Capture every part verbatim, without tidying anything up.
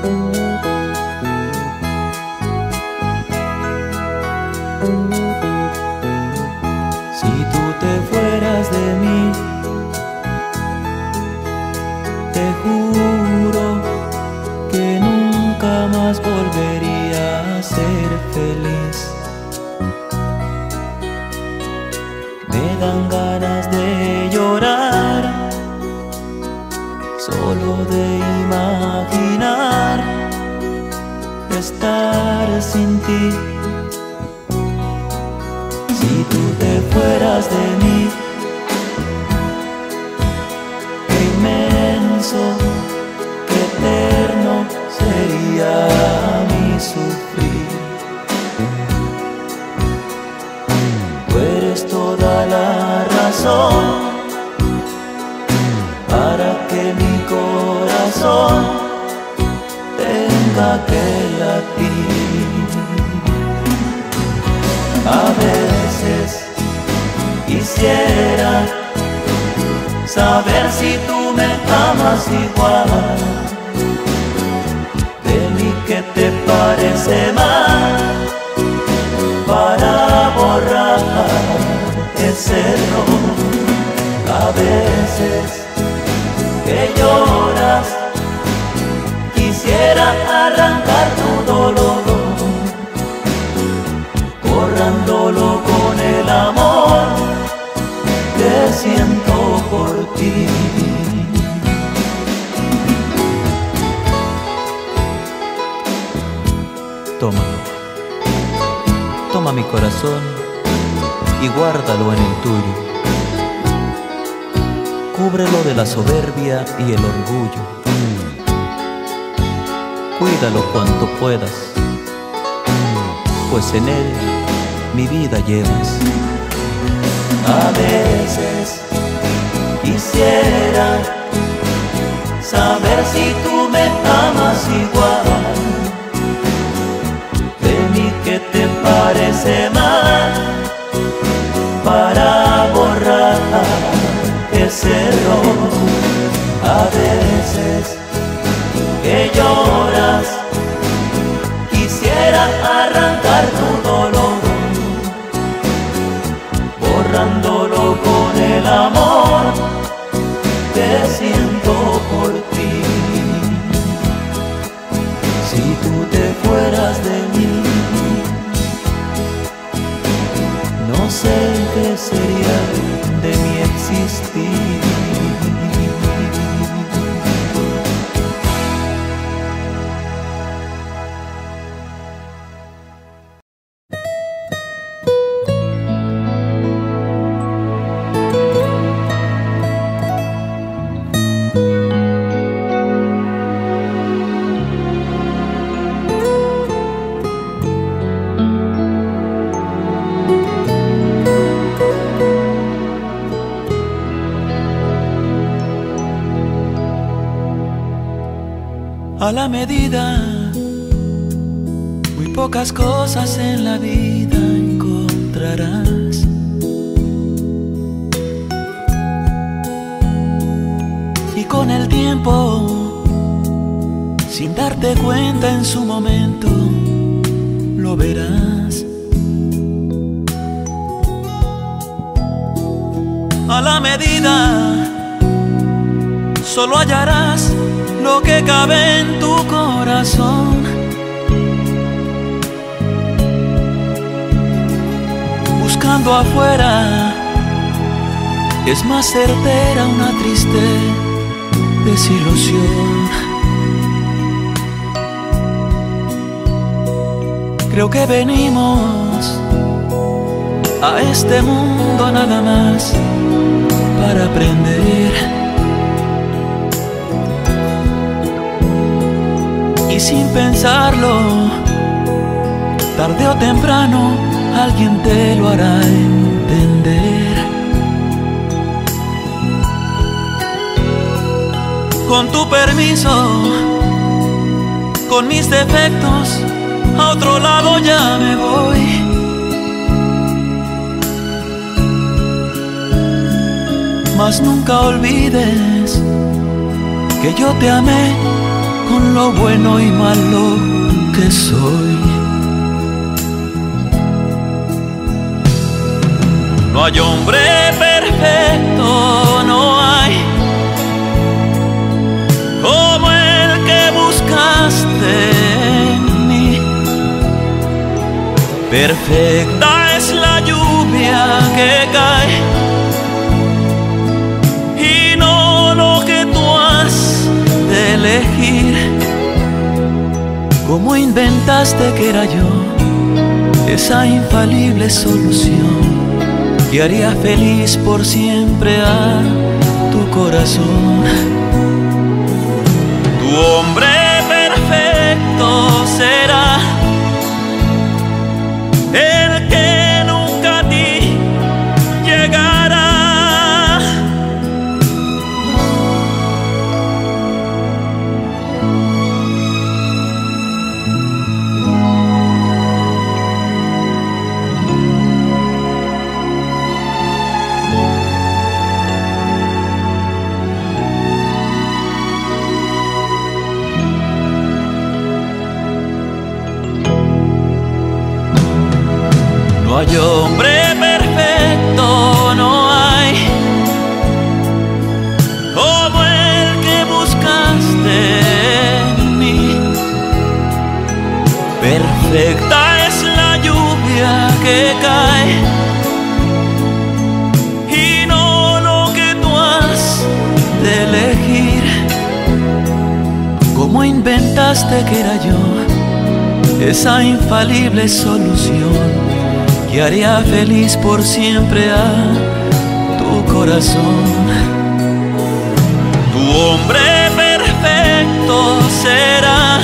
Si tú te fueras de mí, te juro que nunca más volvería a ser feliz. Me dan ganas de llorar, solo de imaginar estar sin ti. Si tú te fueras de mí, qué inmenso, qué eterno sería mi sufrir. Tú eres toda la razón para que mi corazón tenga que latir. A veces quisiera saber si tú me amas igual. De mí, ¿qué te parece mal para borrar ese error? A veces que lloras, quisiera arrancar tu dolor, borrándolo con el amor que siento por ti. Toma, toma mi corazón y guárdalo en el tuyo. Cúbrelo de la soberbia y el orgullo. Cuídalo cuanto puedas, pues en él mi vida llevas. A veces quisiera saber si tú me amas igual. De mí, ¿qué te parece mal para borrar ese error? A veces que lloras, quisiera arrancar tu dolor, borrándolo con el amor que siento por ti. Si tú te fueras de mí, no sé qué sería de mi existir. A la medida, muy pocas cosas en la vida encontrarás. Y con el tiempo, sin darte cuenta en su momento, lo verás. A la medida, solo hallarás lo que cabe en tu corazón. Buscando afuera, es más certera una triste desilusión. Creo que venimos a este mundo nada más para aprender. Y sin pensarlo, tarde o temprano alguien te lo hará entender. Con tu permiso, con mis defectos, a otro lado ya me voy. Mas nunca olvides que yo te amé con lo bueno y malo que soy. No hay hombre perfecto, no hay como el que buscaste en mí. Perfecta es la lluvia que cae y no lo que tú has de elegir. ¿Cómo inventaste que era yo esa infalible solución que haría feliz por siempre a tu corazón? Tu hombre perfecto será el que nunca a ti llegará. No hay hombre perfecto, no hay como el que buscaste en mí. Perfecta es la lluvia que cae y no lo que tú has de elegir. ¿Cómo inventaste que era yo esa infalible solución que haría feliz por siempre a tu corazón? Tu hombre perfecto será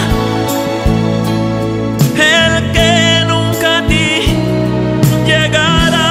el que nunca a ti llegará.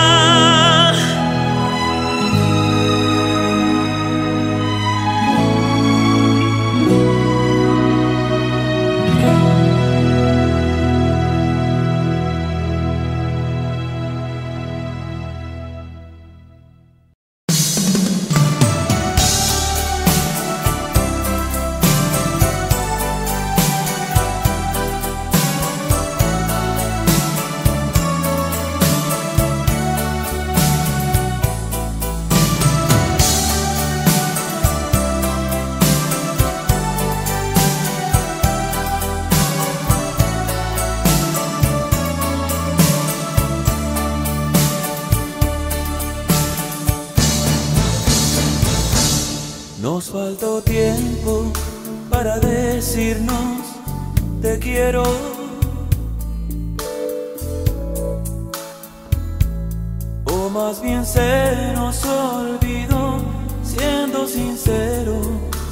Nos faltó tiempo para decirnos te quiero. O más bien se nos olvidó, siendo sinceros.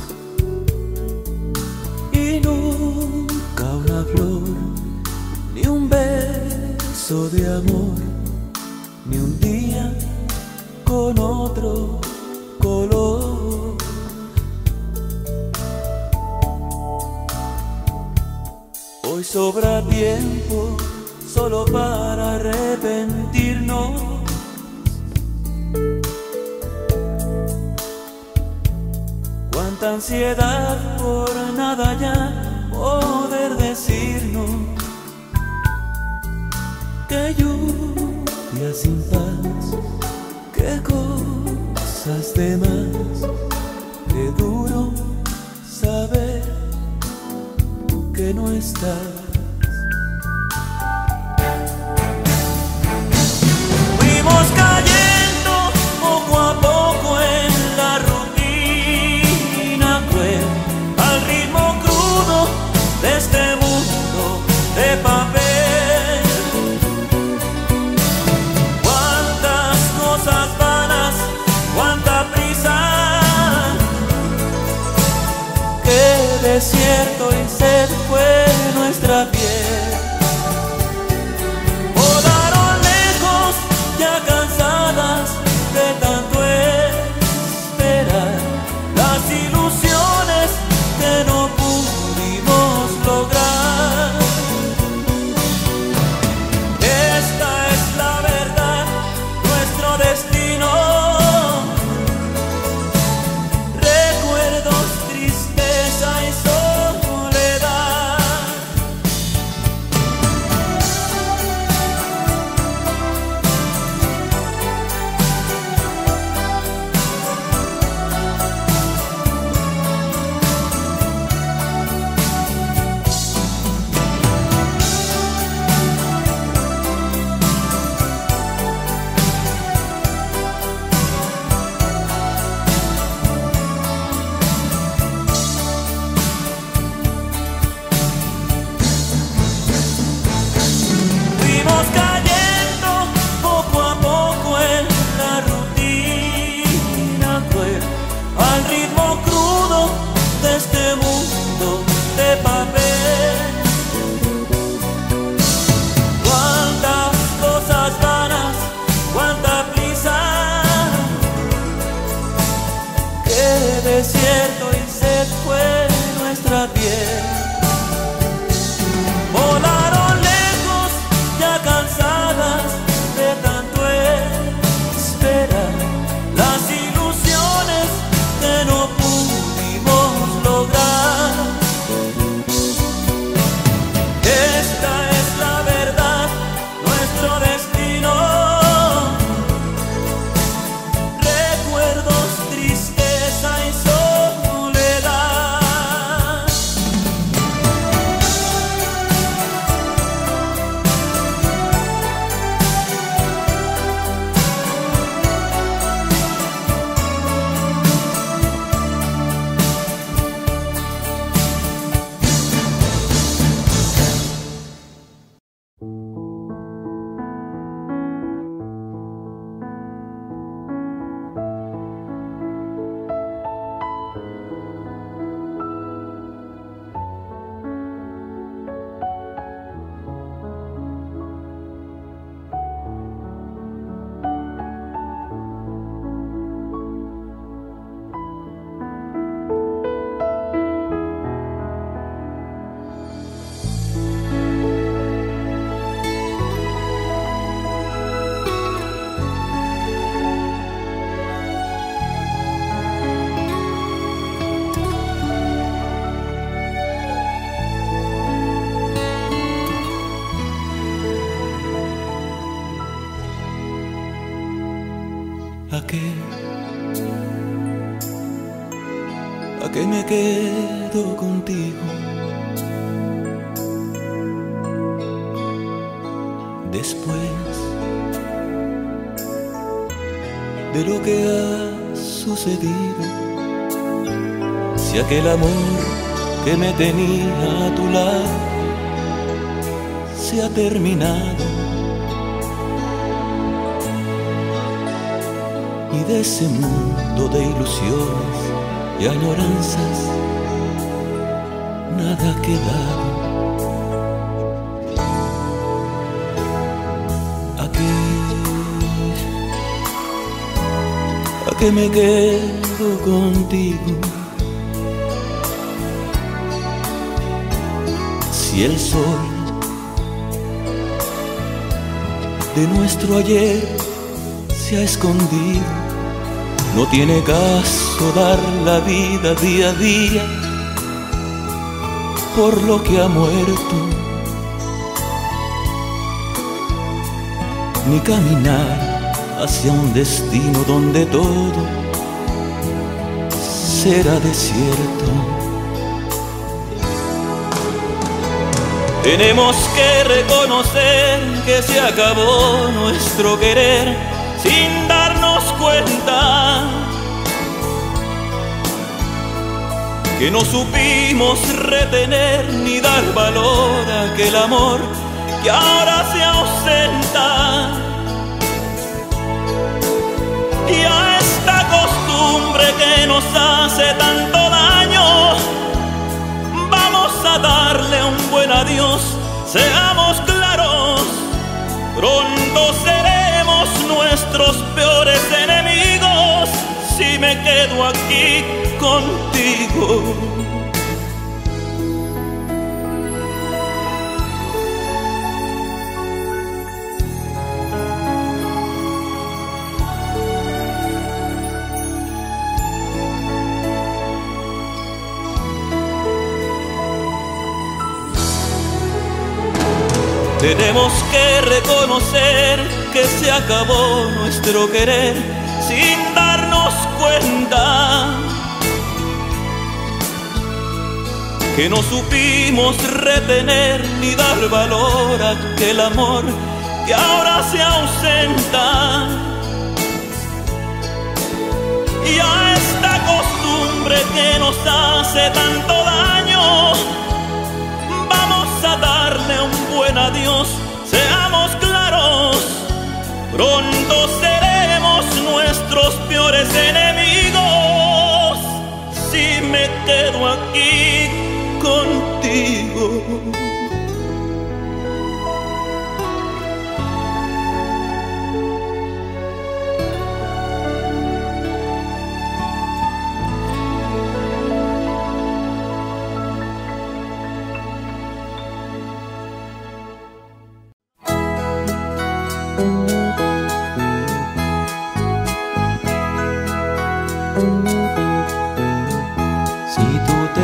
Y nunca una flor, ni un beso de amor, ni un día con otro color. Hoy sobra tiempo solo para arrepentirnos. Cuánta ansiedad por nada ya poder decirnos. Qué lluvia sin paz, qué cosas de más. Qué duro saber que no estás. Fuimos cayendo poco a poco en la rutina cruel, al ritmo crudo de este mundo de papel. Cuántas cosas vanas, cuánta prisa, qué desierto y sed fue nuestra piel. Volaron lejos, ya cansadas de tanto esperar, las ilusiones que no pudimos lograr. Esta es la verdad, nuestro destino. Recuerdos, tristeza y sol. nuestra piel. Volaron lejos, ya cansadas de tanto esperar, las ilusiones que no pudimos lograr. Esta es la verdad, nuestro destino. Recuerdos, tristeza y soledad. ¿A qué? ¿A qué me quedo contigo? Después de lo que ha sucedido, si aquel amor que me tenía a tu lado se ha terminado, y de ese mundo de ilusiones y añoranzas nada ha quedado. ¿A qué? ¿A qué me quedo contigo? Si el sol de nuestro ayer se ha escondido, no tiene caso dar la vida día a día por lo que ha muerto, ni caminar hacia un destino donde todo será desierto. Tenemos que reconocer que se acabó nuestro querer sin darnos cuenta, que no supimos retener ni dar valor a aquel amor que ahora se ausenta. Y a esta costumbre que nos hace tanto daño, vamos a darle un buen adiós. Seamos claros, pronto seremos nuestros peores enemigos si me quedo aquí contigo. Tenemos que reconocer que se acabó nuestro querer sin darnos cuenta, que no supimos retener ni dar valor a aquel amor que ahora se ausenta. Y a esta costumbre que nos hace tanto daño, vamos a darle un buen adiós. Seamos claros, pronto seremos nuestros peores enemigos si me quedo aquí contigo.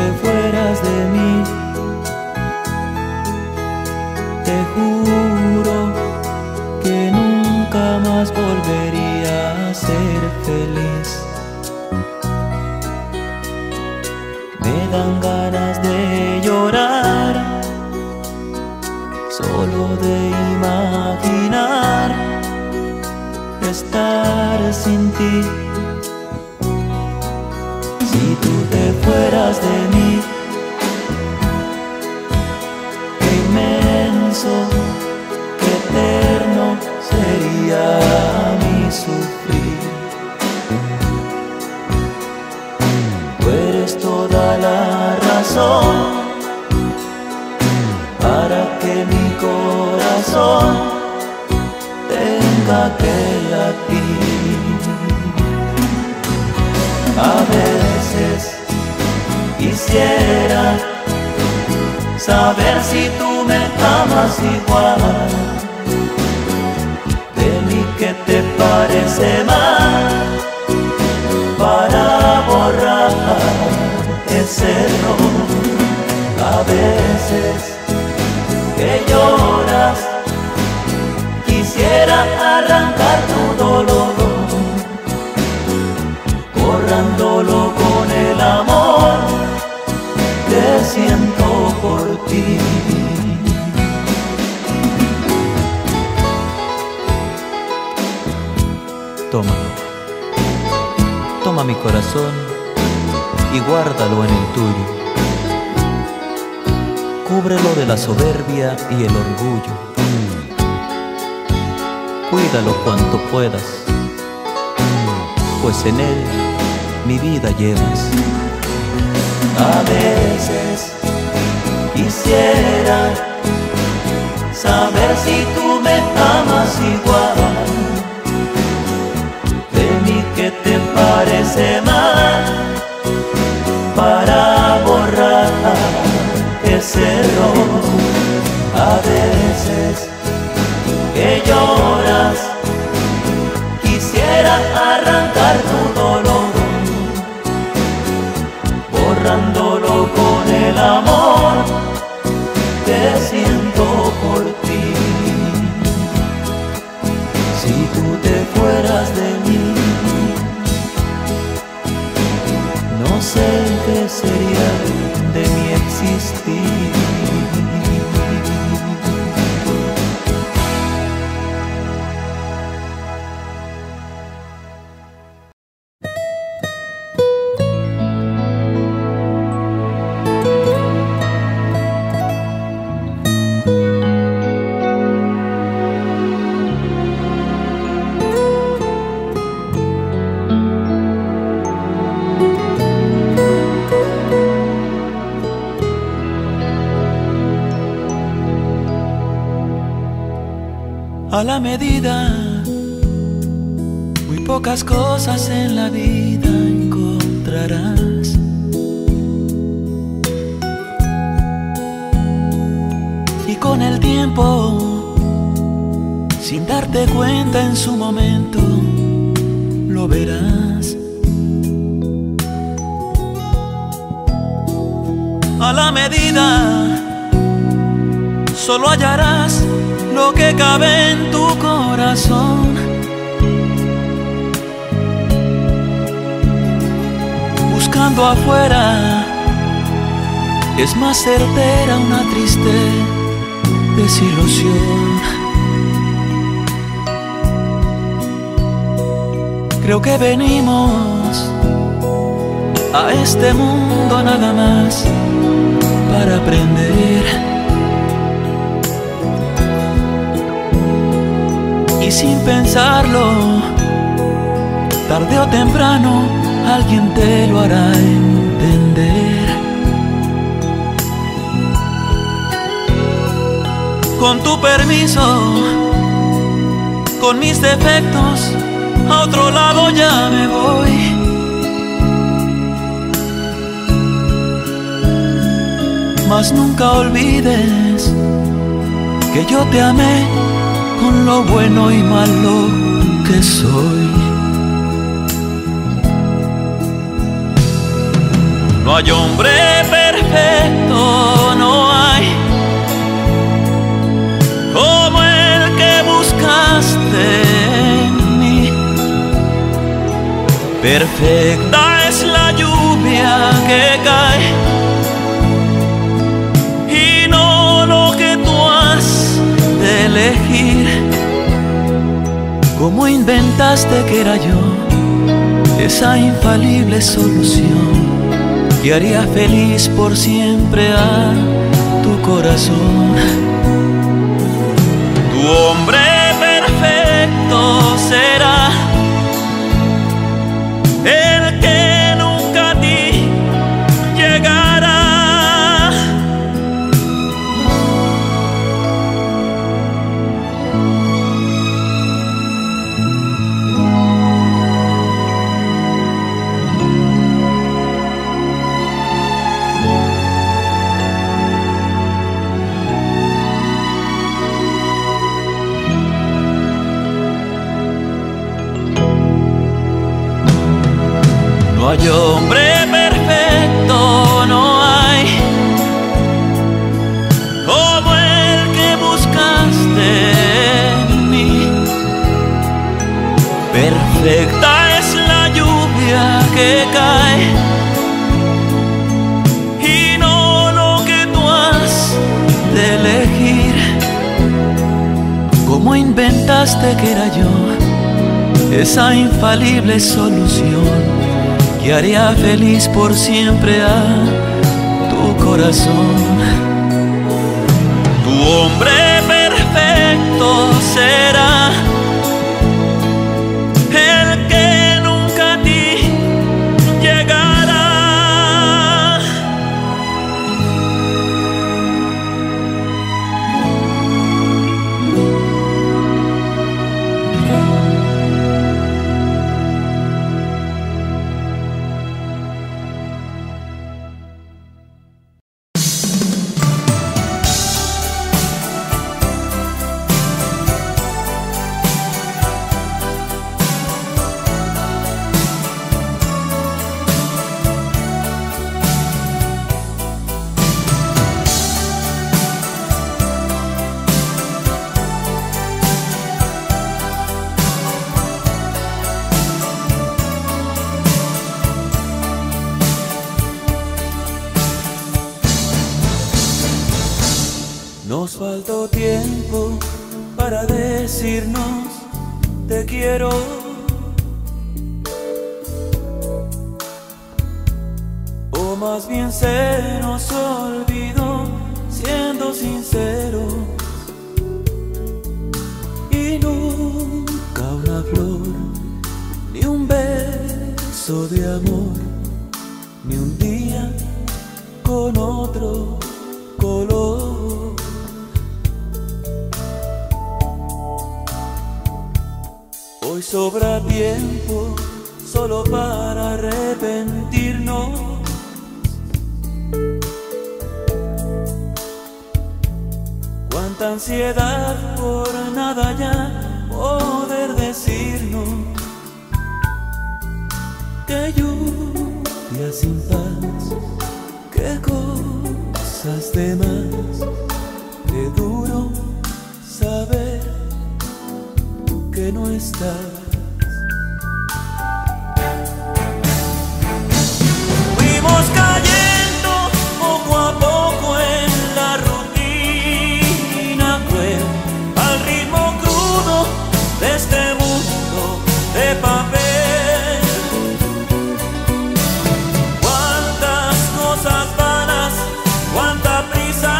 fueras de mí, te juro que nunca más volvería a ser feliz. Me dan ganas de llorar, solo de imaginar estar sin ti. Si tú te fueras de mí, qué inmenso, qué eterno sería mi sufrir. Tú eres toda la razón para que mi corazón tenga que latir. A veces quisiera saber si tú me amas igual. De mí, ¿qué te parece mal? Para borrar ese error. A veces que lloras, quisiera arrancar tu dolor, borrándolo con el amor que siento por ti. Tómalo, toma mi corazón y guárdalo en el tuyo. Cúbrelo de la soberbia y el orgullo. Cuídalo cuanto puedas, pues en él mi vida llevas. A veces quisiera saber si tú me amas igual. De mí, ¿qué te parece mal? Para borrar ese error. A veces que lloras, quisiera arrancar tu dolor, borrándolo con el amor que siento por ti. Si tú te fueras de mí, no sé qué sería de mi existir. A la medida, muy pocas cosas en la vida encontrarás. Y con el tiempo, sin darte cuenta en su momento, lo verás. A la medida, solo hallarás lo que cabe en tu corazón. Buscando afuera, es más certera una triste desilusión. Creo que venimos a este mundo nada más para aprender. Y sin pensarlo, tarde o temprano, alguien te lo hará entender. Con tu permiso, con mis defectos, a otro lado ya me voy. Mas nunca olvides que yo te amé con lo bueno y malo que soy. No hay hombre Perfecta es la lluvia que cae y no lo que tú has de elegir. ¿Cómo inventaste que era yo esa infalible solución que haría feliz por siempre a tu corazón? Tu hombre perfecto será el que nunca a ti llegará. No hay hombre perfecto, no hay como el que buscaste en mí. Perfecta es la lluvia que cae y no lo que tú has de elegir. ¿Cómo inventaste que era yo esa infalible solución que haría feliz por siempre a tu corazón? Tu hombre perfecto será el que nunca a ti llegará. Nos faltó tiempo para decirnos te quiero. O más bien se nos olvidó, siendo sinceros. Y nunca una flor, ni un beso de amor, ni un día con otro color. Hoy sobra tiempo solo para arrepentirnos. Cuánta ansiedad por nada ya poder decirnos. Qué lluvia sin paz, qué cosas de más. Qué duro saber que no estás. Fuimos cayendo poco a poco en la rutina cruel, al ritmo crudo de este mundo de papel. Cuántas cosas vanas, cuánta prisa,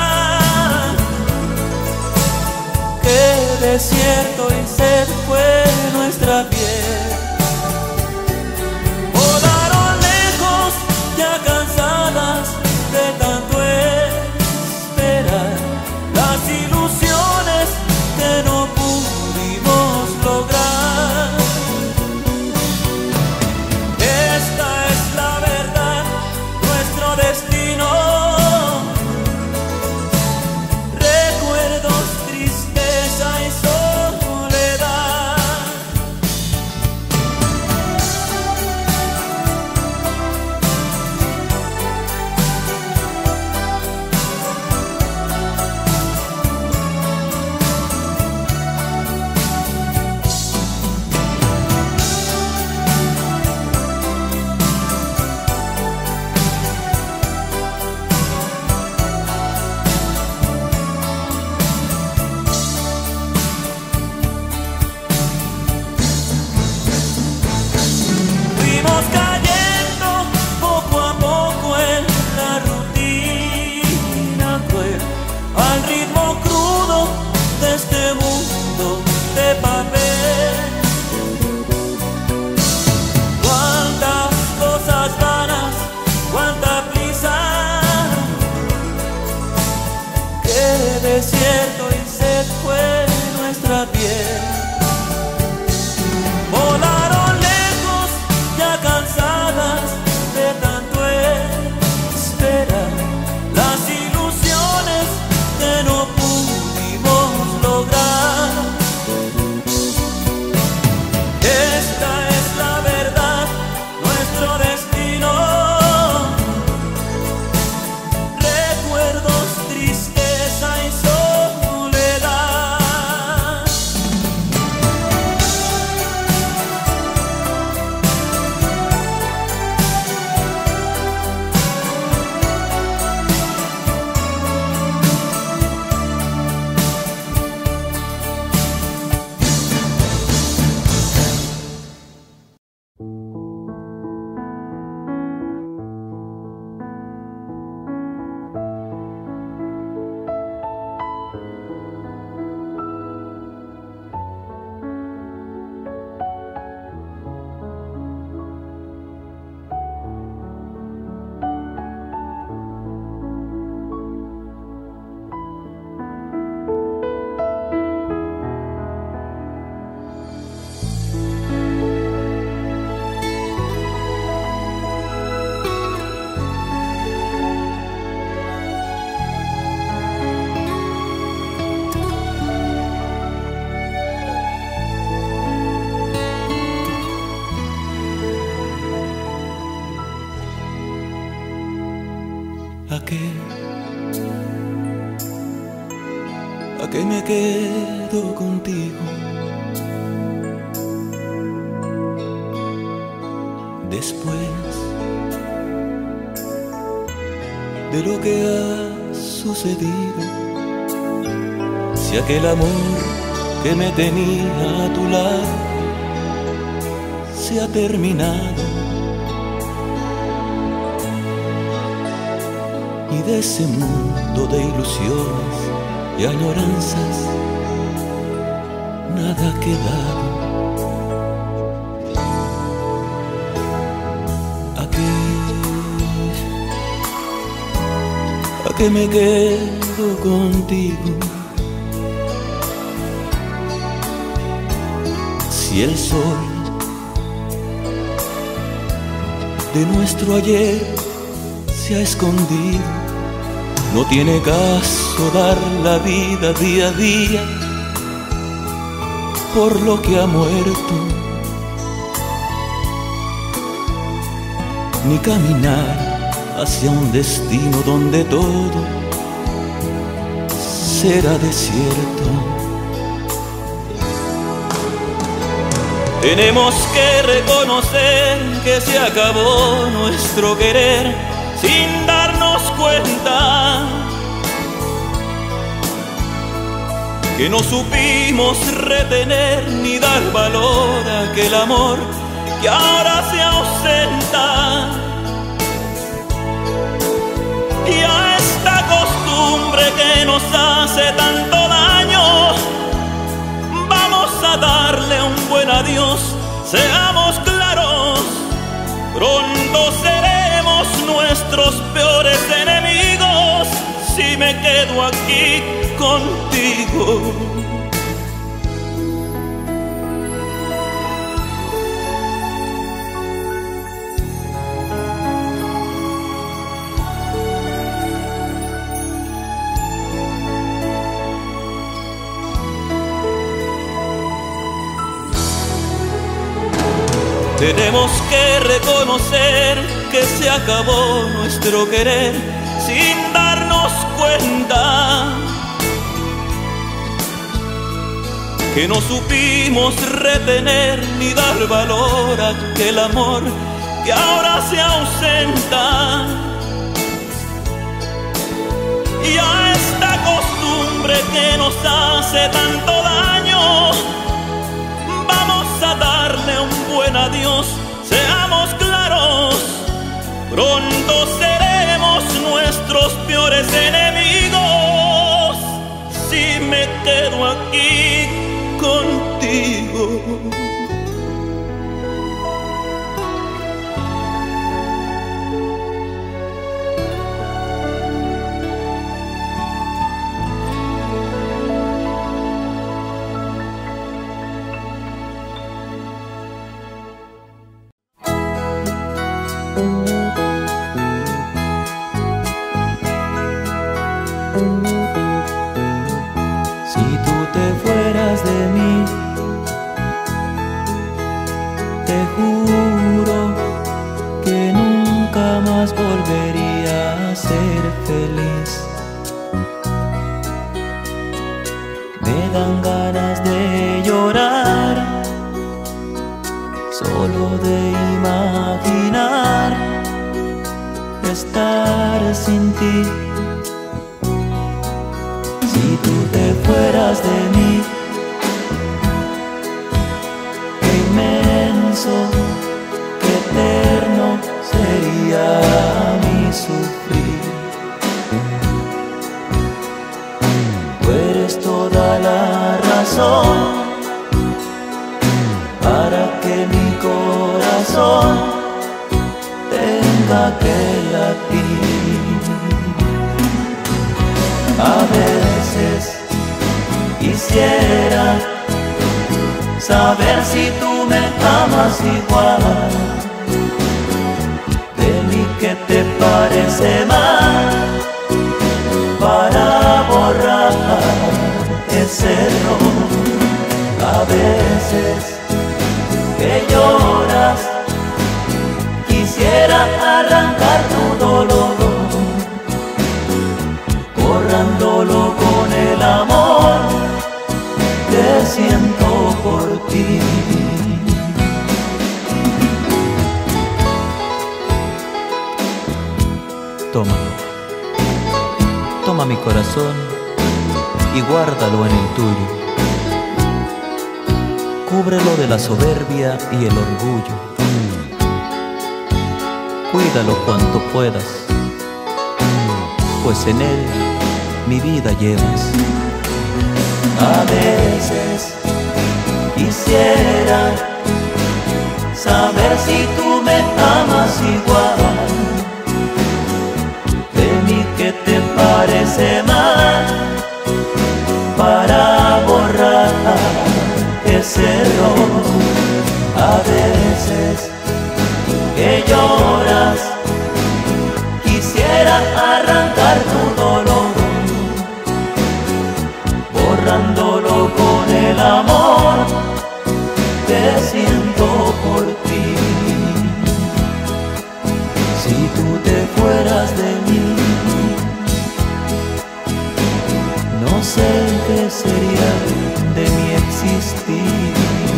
qué desierto y sed fue nuestra piel. Volaron lejos, ya cansadas de tanto esperar, las ilusiones que no pudimos lograr. Esta es la verdad, nuestro destino. Recuerdos, tristeza y soledad. desierto y sed fue nuestra piel. Volaron lejos, ya cansadas de tanto esperar, las ilusiones que no pudimos lograr. Esta es la verdad, nuestro destino. Recuerdos, tristeza y soledad. ¿A qué? ¿A qué me quedo contigo? Después de lo que ha sucedido, si aquel amor que me tenía a tu lado se ha terminado, y de ese mundo de ilusiones y añoranzas nada ha quedado. ¿A qué? ¿A qué me quedo contigo? Si el sol de nuestro ayer se ha escondido, no tiene caso dar la vida día a día por lo que ha muerto, ni caminar hacia un destino donde todo será desierto. Tenemos que reconocer que se acabó nuestro querer sin darnos cuenta, que no supimos retener ni dar valor a aquel amor que ahora se ausenta. Y a esta costumbre que nos hace tanto daño, vamos a darle un buen adiós. Seamos claros, pronto seremos nuestros peores enemigos si me quedo aquí contigo. Tenemos que reconocer que se acabó nuestro querer sin darnos cuenta, que no supimos retener ni dar valor a aquel amor que ahora se ausenta. Y a esta costumbre que nos hace tanto daño, vamos a darle un buen adiós. Seamos claros, pronto seremos nuestros peores enemigos si me quedo aquí contigo. fueras de mí, te juro que nunca más volvería a ser feliz. Me dan ganas de llorar, solo de imaginar estar sin ti. Si tú te fueras de mí, qué inmenso, qué eterno sería mi sufrir. Tú eres toda la razón para que mi corazón tenga que latir. A veces quisiera saber si tú me amas igual. De mí, ¿qué te parece mal para borrar ese error? A veces que lloras, quisiera arrancar tu dolor, borrándolo con el amor que siento por ti. Toma, toma mi corazón y guárdalo en el tuyo. Cúbrelo de la soberbia y el orgullo. Cuídalo cuanto puedas, pues en él mi vida llevas. A veces quisiera saber si tú me amas igual. De mí, ¿qué te parece mal para borrar ese error? A veces que lloras, quisiera arrancar tu dolor, borrándolo con el amor que siento por ti. Si tú te fueras de mí, no sé qué sería de mi existir.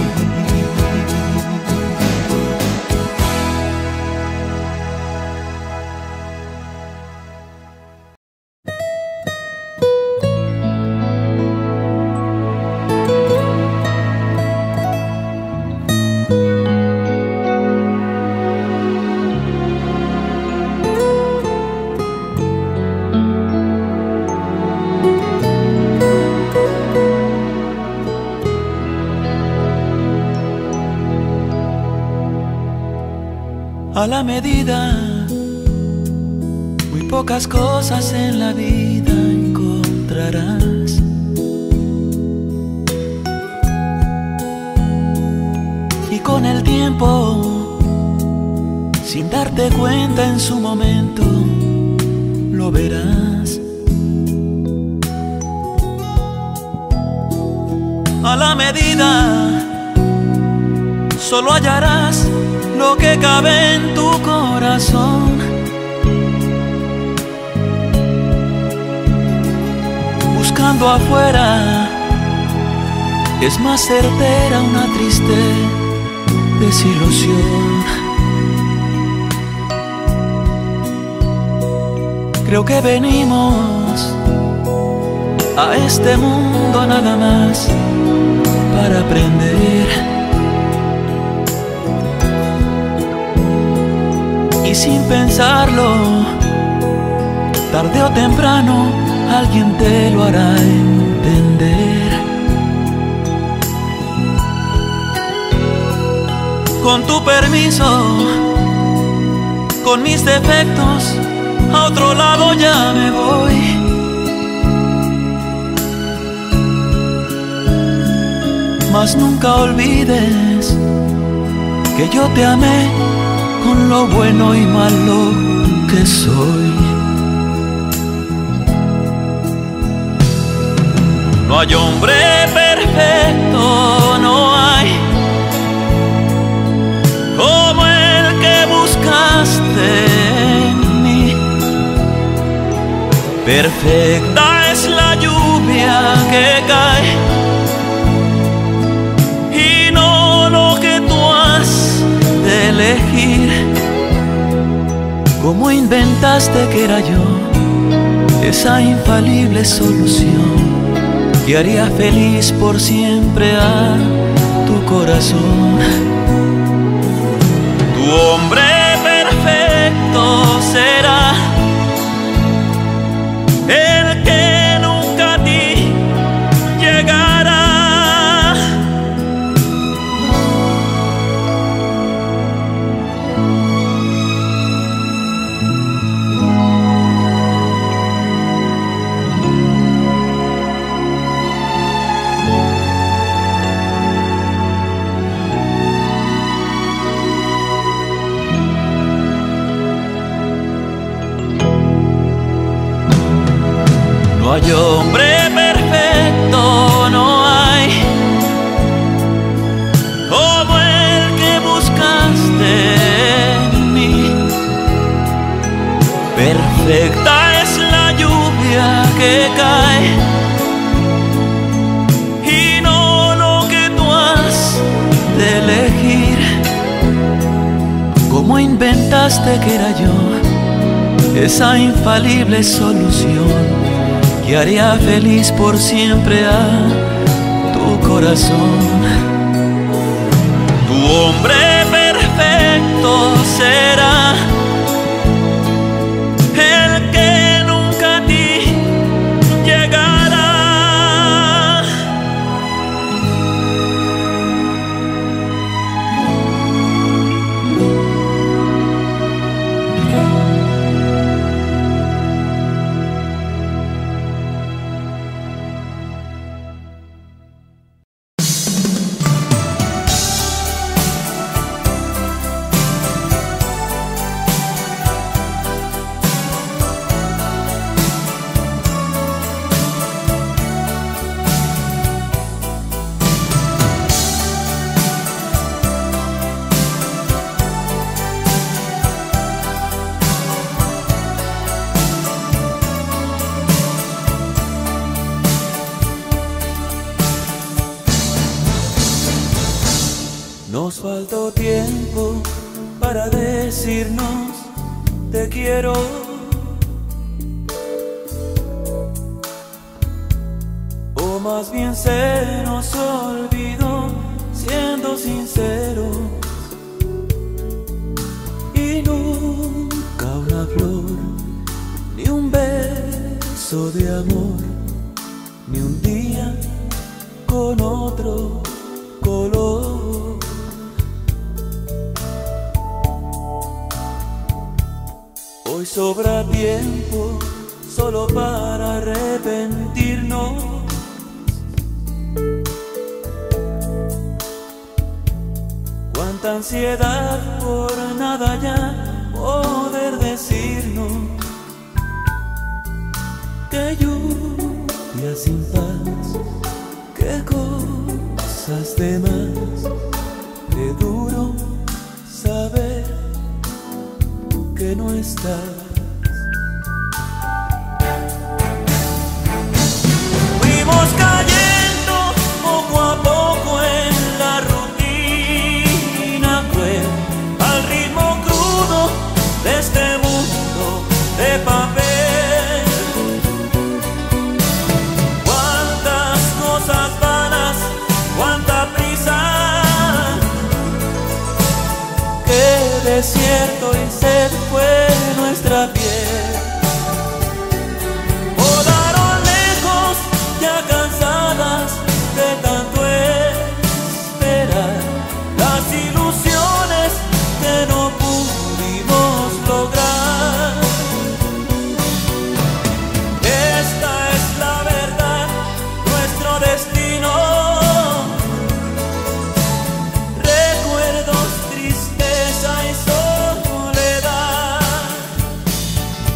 A la medida, muy pocas cosas en la vida encontrarás. Y con el tiempo, sin darte cuenta en su momento, lo verás. A la medida, solo hallarás lo que cabe en tu corazón. Buscando afuera, es más certera una triste desilusión. Creo que venimos a este mundo nada más para aprender. Y sin pensarlo, tarde o temprano, alguien te lo hará entender. Con tu permiso, con mis defectos, a otro lado ya me voy. Mas nunca olvides que yo te amé con lo bueno y malo que soy. No hay hombre perfecto perfecto no hay como el que buscaste en mí. Perfecta es la lluvia que cae y no lo que tú has de elegir. ¿Cómo inventaste que era yo esa infalible solución que haría feliz por siempre a tu corazón? Tu hombre perfecto será el que nunca a ti llegará. No hay hombre perfecto, no hay como el que buscaste en mí. Perfecta es la lluvia que cae y no lo que tú has de elegir. ¿Cómo inventaste que era yo esa infalible solución que haría feliz por siempre a tu corazón? Tu hombre perfecto será el que nunca a ti llegará. Nos faltó tiempo para decirnos te quiero. O más bien se nos olvidó, siendo sinceros. Y nunca una flor, ni un beso de amor, ni un día con otro color. Hoy sobra tiempo solo para arrepentirnos. Cuánta ansiedad por nada ya poder decirnos. Qué lluvia sin paz, qué cosas de más. Qué duro saber que no estás. Fuimos cayendo poco a poco en la rutina cruel, al ritmo crudo de este mundo de papel. Cuántas cosas vanas, cuánta prisa, qué desierto y sed fue nuestra piel. Volaron lejos, ya cansadas de tanto esperar, las ilusiones que no pudimos lograr. Esta es la verdad, nuestro destino. Recuerdos, tristeza y soledad.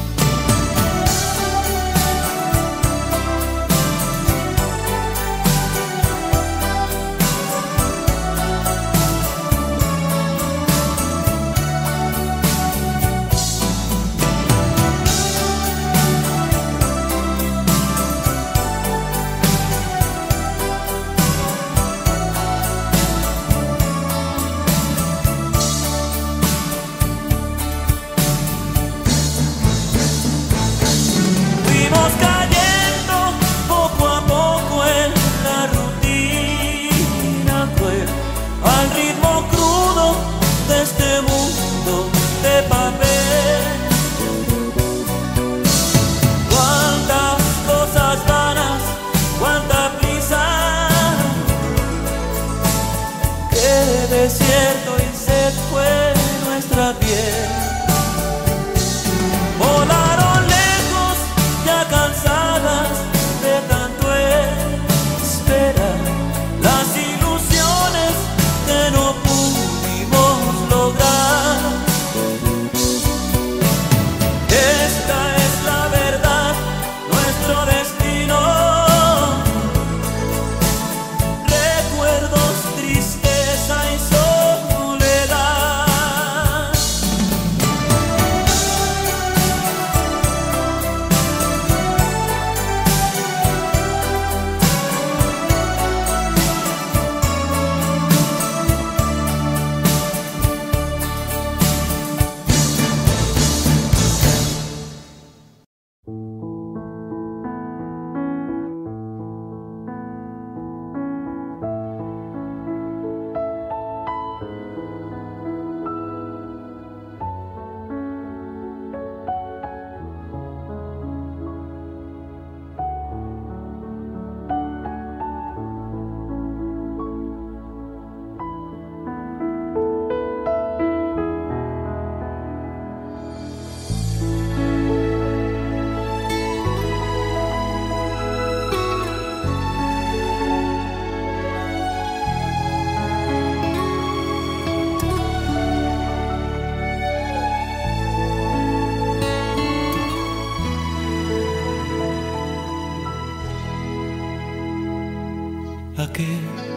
¿A qué?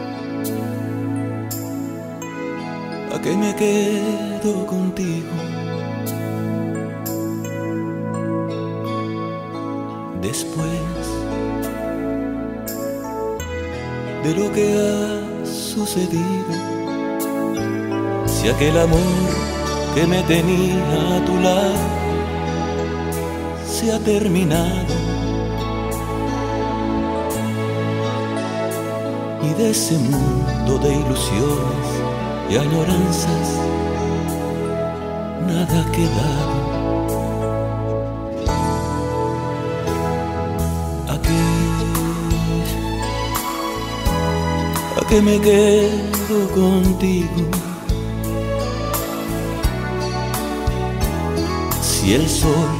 ¿A qué me quedo contigo? Después de lo que ha sucedido, si aquel amor que me tenía a tu lado se ha terminado, y de ese mundo de ilusiones y añoranzas nada ha quedado. ¿A qué? ¿A qué me quedo contigo? Si el sol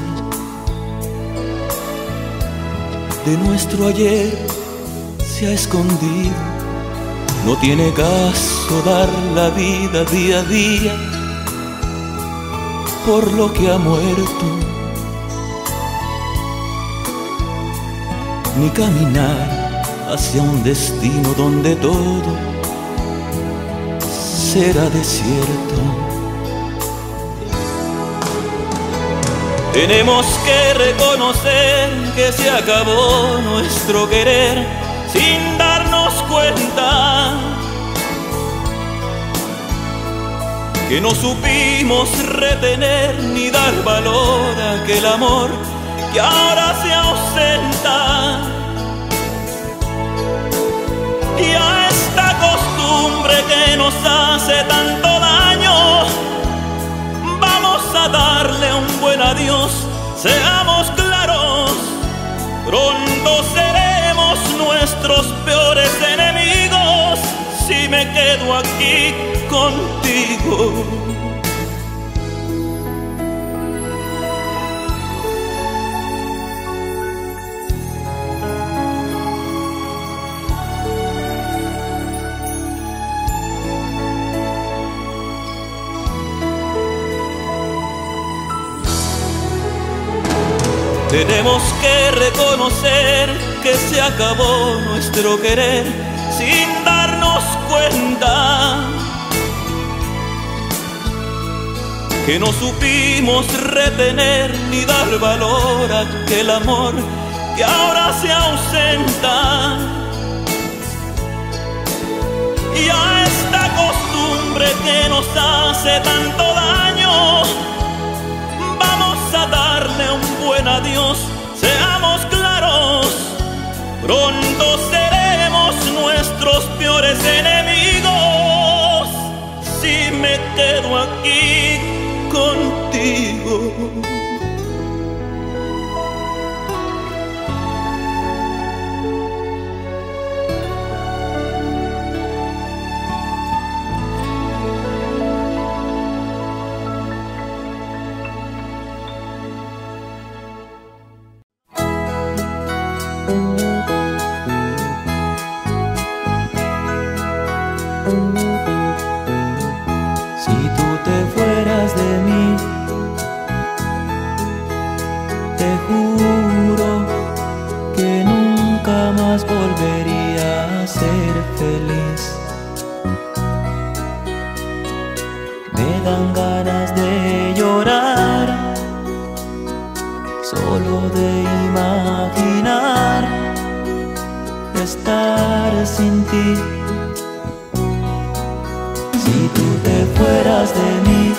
de nuestro ayer se ha escondido, no tiene caso dar la vida día a día por lo que ha muerto, ni caminar hacia un destino donde todo será desierto. Tenemos que reconocer que se acabó nuestro querer sin darnos cuenta, que no supimos retener ni dar valor a aquel amor que ahora se ausenta. Y a esta costumbre que nos hace tanto daño, vamos a darle un buen adiós. Seamos claros, pronto seremos nuestros peores enemigos si me quedo aquí contigo. Tenemos que reconocer que se acabó nuestro querer sin darnos cuenta, que no supimos retener ni dar valor a aquel amor que ahora se ausenta. Y a esta costumbre que nos hace tanto daño, vamos a darle un buen adiós. Seamos claros, pronto seremos nuestros peores enemigos si me quedo aquí contigo. Si tú te fueras de mí, te juro que nunca más volvería a ser feliz. Me dan ganas de llorar, solo de imaginar estar sin ti. Si tú te fueras de mí,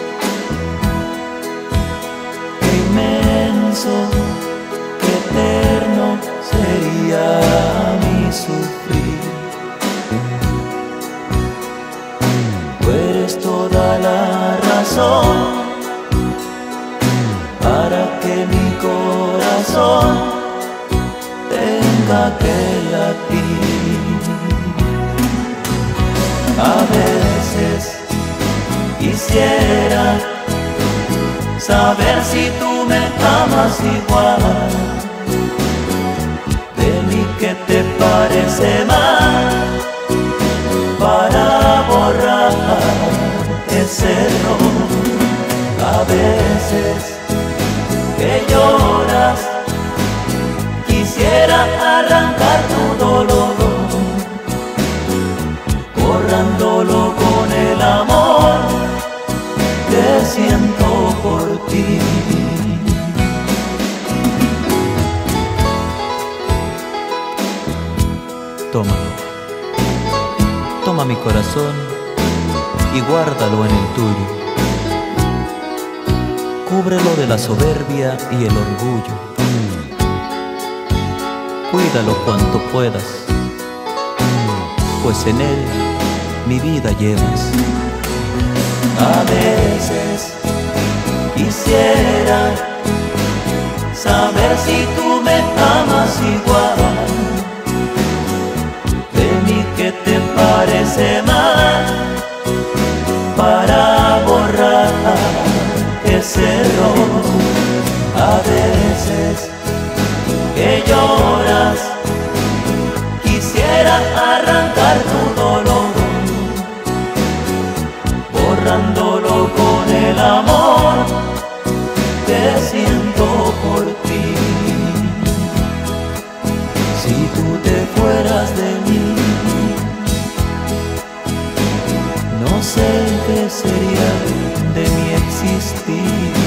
qué inmenso, qué eterno sería mi sufrir. Tú eres toda la razón para que mi corazón tenga que latir. A veces quisiera saber si tú me amas igual. De mí, ¿qué te parece mal para borrar ese error? A veces que lloras, quisiera arrancar tu dolor Toma, toma mi corazón y guárdalo en el tuyo. Cúbrelo de la soberbia y el orgullo. Cuídalo cuanto puedas, pues en él mi vida llevas. A veces quisiera saber si tú me amas igual. De mí que te parece mal para borrar ese error. A veces que lloras, quisiera arrancar tu dolor, borrándolo con el amor que siento por ti. Si tú te fueras de mí, no sé qué sería de mi existir.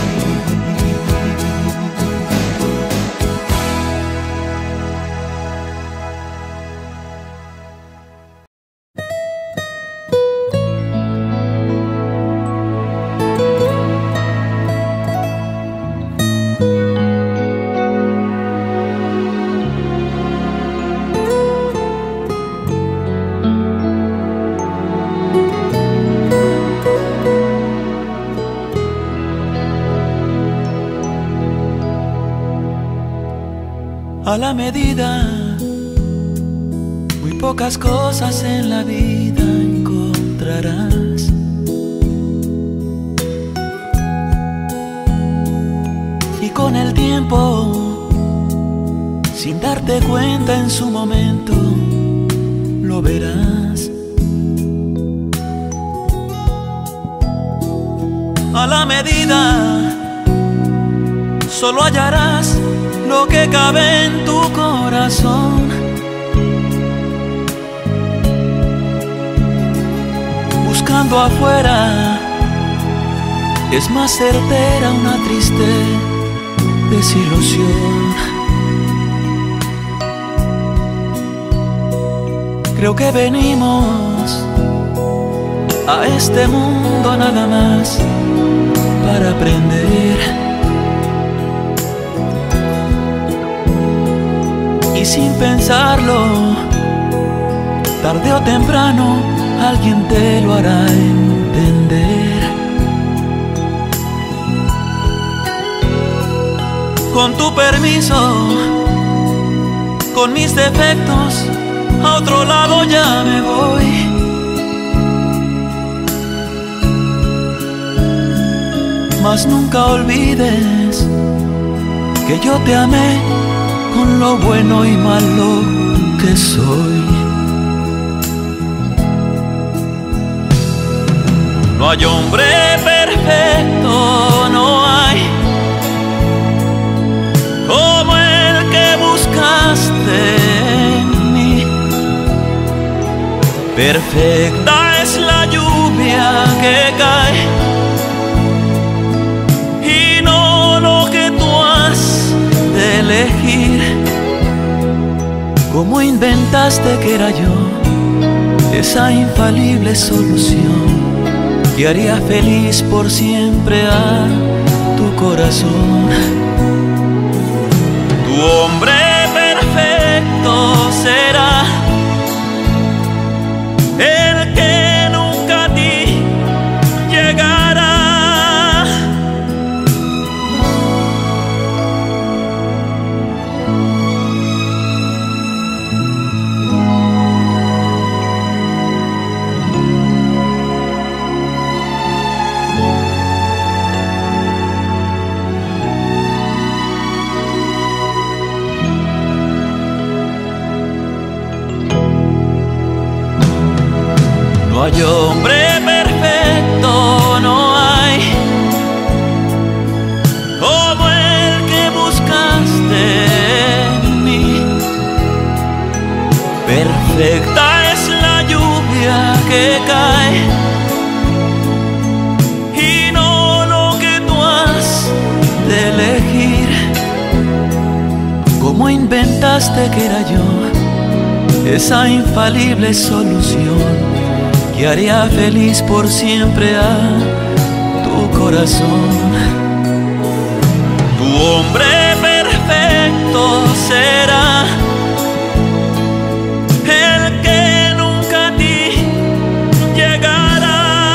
A la medida, muy pocas cosas en la vida encontrarás. Y con el tiempo, sin darte cuenta en su momento, lo verás. A la medida, solo hallarás lo que cabe en tu corazón. Buscando afuera es más certera una triste desilusión. Creo que venimos a este mundo nada más para aprender. Y sin pensarlo, tarde o temprano, alguien te lo hará entender. Con tu permiso, con mis defectos, a otro lado ya me voy. Mas nunca olvides que yo te amé con lo bueno y malo que soy. No hay hombre perfecto, no hay como el que buscaste en mí. Perfecta es la lluvia que cae y no lo que tú has de elegir. ¿Cómo inventaste que era yo esa infalible solución que haría feliz por siempre a tu corazón? Tu hombre perfecto será el que nunca a ti llegará. No hay hombre perfecto, no hay como el que buscaste en mí. Perfecta es la lluvia que cae y no lo que tú has de elegir. ¿Cómo inventaste que era yo esa infalible solución que haría feliz por siempre a tu corazón. Tu hombre perfecto será el que nunca a ti llegará.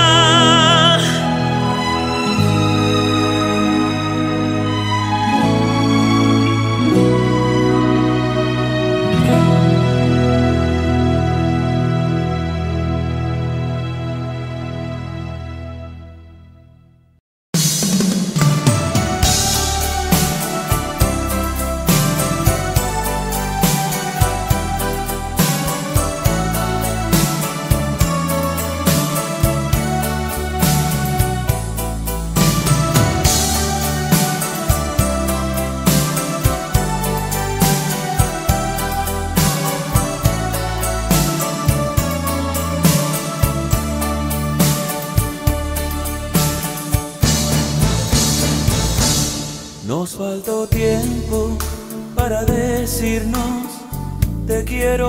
Nos faltó tiempo para decirnos te quiero.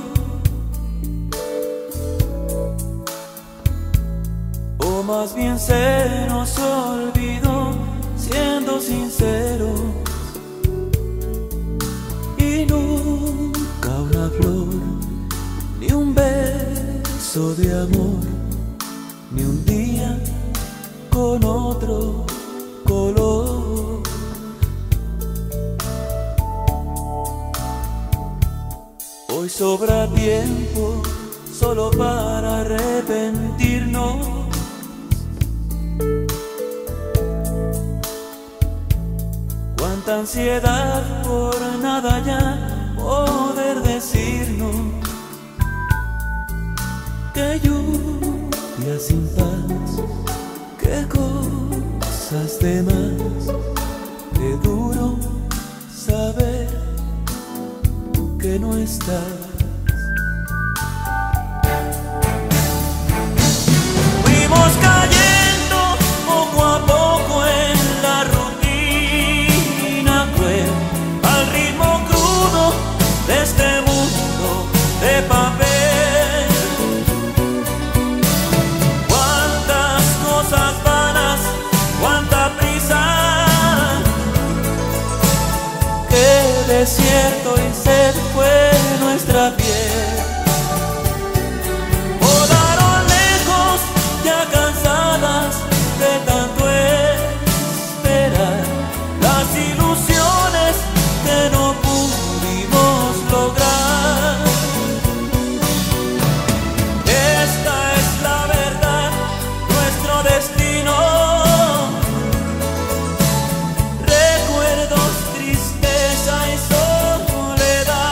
O más bien se nos olvidó siendo sinceros. Y nunca una flor, ni un beso de amor, ni un día con otro color. Hoy sobra tiempo solo para arrepentirnos. Cuánta ansiedad por nada ya poder decirnos. Qué lluvia sin paz, qué cosas de más. Qué duro saber que no estás. Fuimos cayendo poco a poco en la rutina cruel, al ritmo crudo de este mundo de papel. Cuántas cosas vanas, cuánta prisa, qué desierto y sed fue nuestra piel. Volaron lejos, ya cansadas de tanto esperar, las ilusiones que no pudimos lograr. Esta es la verdad, nuestro destino. Recuerdos, tristeza y soledad.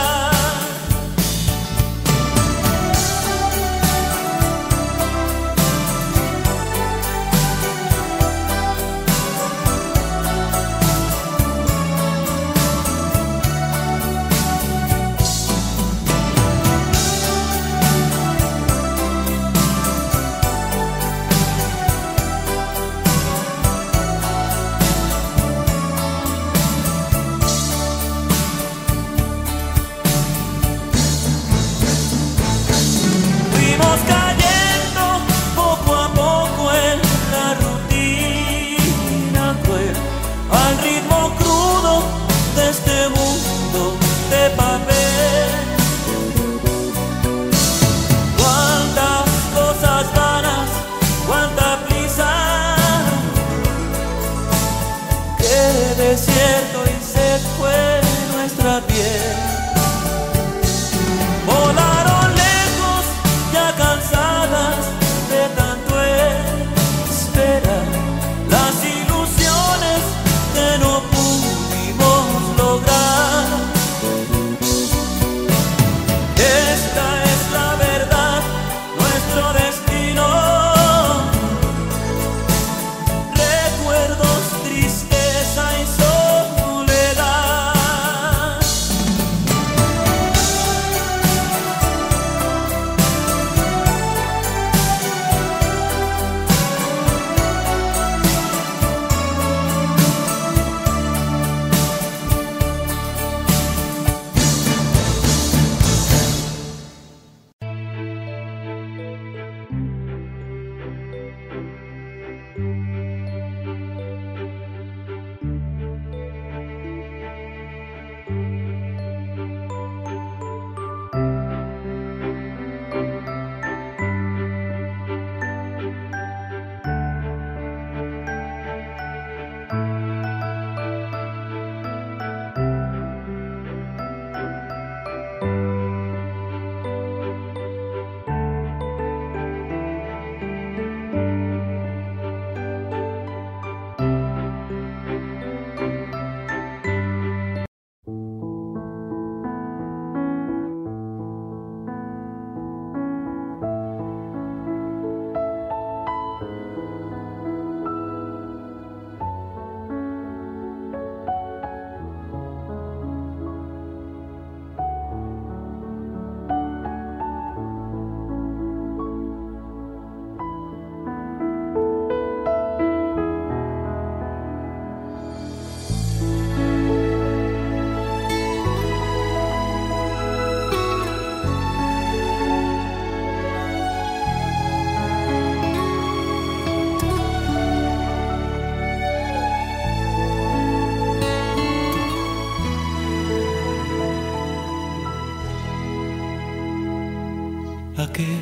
¿A qué?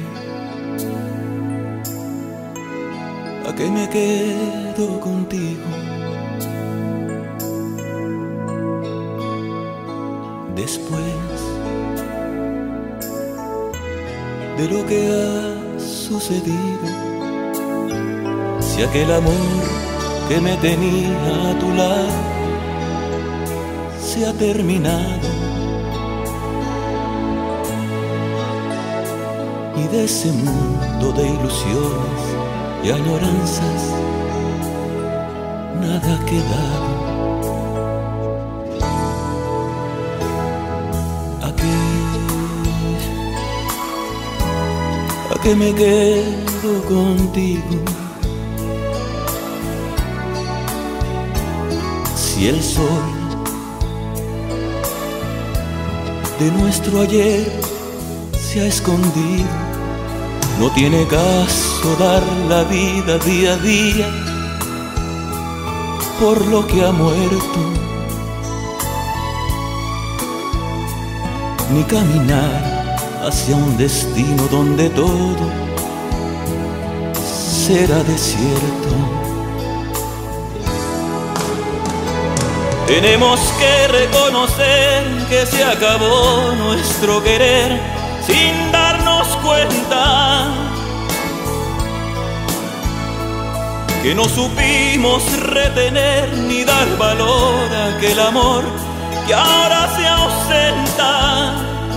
¿A qué me quedo contigo? Después de lo que ha sucedido, si aquel amor que me tenía a tu lado se ha terminado, y de ese mundo de ilusiones y añoranzas nada ha quedado. ¿A qué? ¿A qué me quedo contigo? Si el sol de nuestro ayer se ha escondido, no tiene caso dar la vida día a día por lo que ha muerto, ni caminar hacia un destino donde todo será desierto. Tenemos que reconocer que se acabó nuestro querer sin darnos cuenta, que no supimos retener ni dar valor a aquel amor que ahora se ausenta.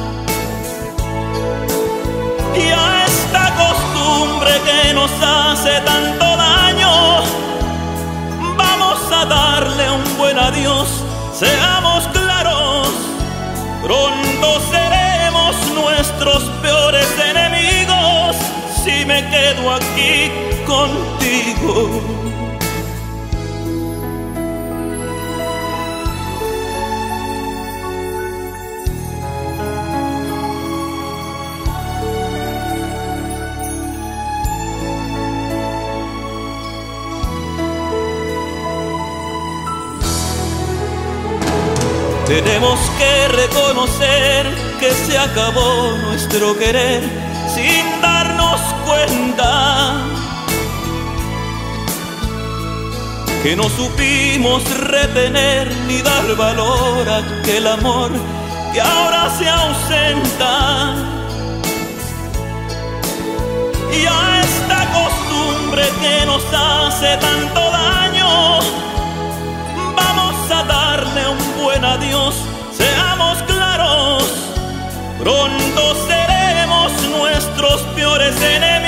Y a esta costumbre que nos hace tanto daño, vamos a darle un buen adiós. Seamos claros, pronto seremos nuestros peores enemigos si me quedo aquí contigo. Tenemos que reconocer que se acabó nuestro querer sin darnos cuenta, que no supimos retener ni dar valor a aquel amor que ahora se ausenta. Y a esta costumbre que nos hace tanto daño, vamos a darle un buen adiós. Seamos claros, pronto seremos nuestros peores enemigos